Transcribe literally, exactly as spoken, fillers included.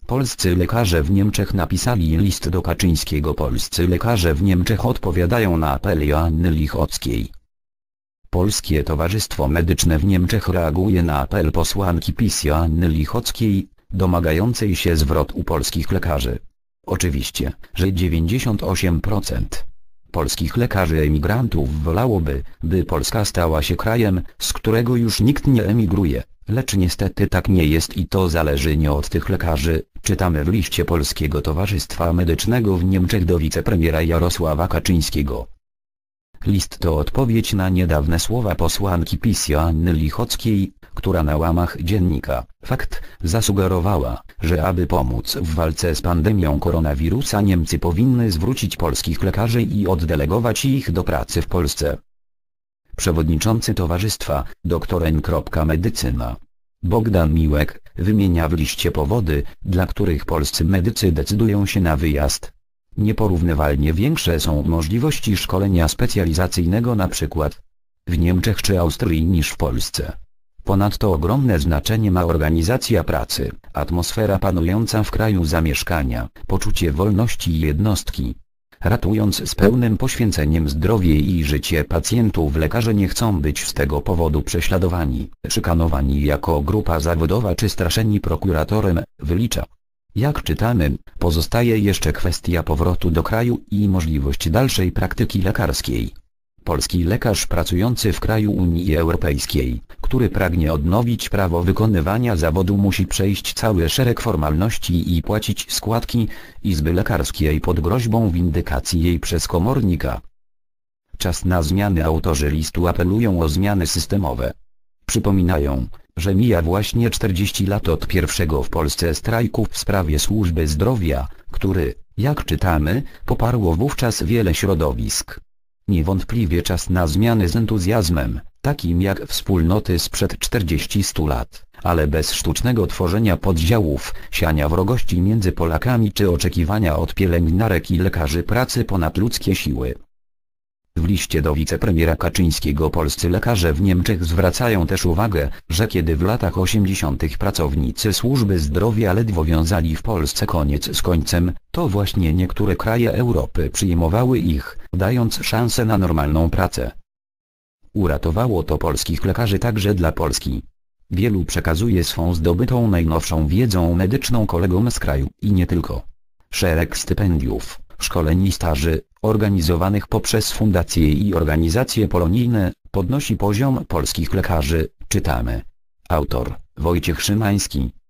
Polscy lekarze w Niemczech napisali list do Kaczyńskiego. Polscy lekarze w Niemczech odpowiadają na apel Joanny Lichockiej. Polskie Towarzystwo Medyczne w Niemczech reaguje na apel posłanki PiS Joanny Lichockiej, domagającej się zwrotu polskich lekarzy. Oczywiście, że dziewięćdziesiąt osiem procent polskich lekarzy emigrantów wolałoby, by Polska stała się krajem, z którego już nikt nie emigruje, lecz niestety tak nie jest i to zależy nie od tych lekarzy, czytamy w liście Polskiego Towarzystwa Medycznego w Niemczech do wicepremiera Jarosława Kaczyńskiego. List to odpowiedź na niedawne słowa posłanki PiS Joanny Lichockiej, która na łamach dziennika Fakt zasugerowała, że aby pomóc w walce z pandemią koronawirusa Niemcy powinny zwrócić polskich lekarzy i oddelegować ich do pracy w Polsce. Przewodniczący towarzystwa, dr N. Medycyna Bogdan Miłek, wymienia w liście powody, dla których polscy medycy decydują się na wyjazd. Nieporównywalnie większe są możliwości szkolenia specjalizacyjnego np. w Niemczech czy Austrii niż w Polsce. Ponadto ogromne znaczenie ma organizacja pracy, atmosfera panująca w kraju zamieszkania, poczucie wolności jednostki. Ratując z pełnym poświęceniem zdrowie i życie pacjentów, lekarze nie chcą być z tego powodu prześladowani, szykanowani jako grupa zawodowa czy straszeni prokuratorem, wylicza. Jak czytamy, pozostaje jeszcze kwestia powrotu do kraju i możliwość dalszej praktyki lekarskiej. Polski lekarz pracujący w kraju Unii Europejskiej, który pragnie odnowić prawo wykonywania zawodu, musi przejść cały szereg formalności i płacić składki Izby Lekarskiej pod groźbą windykacji jej przez komornika. Czas na zmiany. Autorzy listu apelują o zmiany systemowe. Przypominają, że mija właśnie czterdzieści lat od pierwszego w Polsce strajku w sprawie służby zdrowia, który, jak czytamy, poparło wówczas wiele środowisk. Niewątpliwie czas na zmiany z entuzjazmem, takim jak wspólnoty sprzed czterdziestu lat, ale bez sztucznego tworzenia podziałów, siania wrogości między Polakami czy oczekiwania od pielęgniarek i lekarzy pracy ponadludzkie siły. W liście do wicepremiera Kaczyńskiego polscy lekarze w Niemczech zwracają też uwagę, że kiedy w latach osiemdziesiątych pracownicy służby zdrowia ledwo wiązali w Polsce koniec z końcem, to właśnie niektóre kraje Europy przyjmowały ich, dając szansę na normalną pracę. Uratowało to polskich lekarzy także dla Polski. Wielu przekazuje swą zdobytą najnowszą wiedzą medyczną kolegom z kraju i nie tylko. Szereg stypendiów, szkoleń i staży, organizowanych poprzez fundacje i organizacje polonijne, podnosi poziom polskich lekarzy, czytamy. Autor, Wojciech Szymański.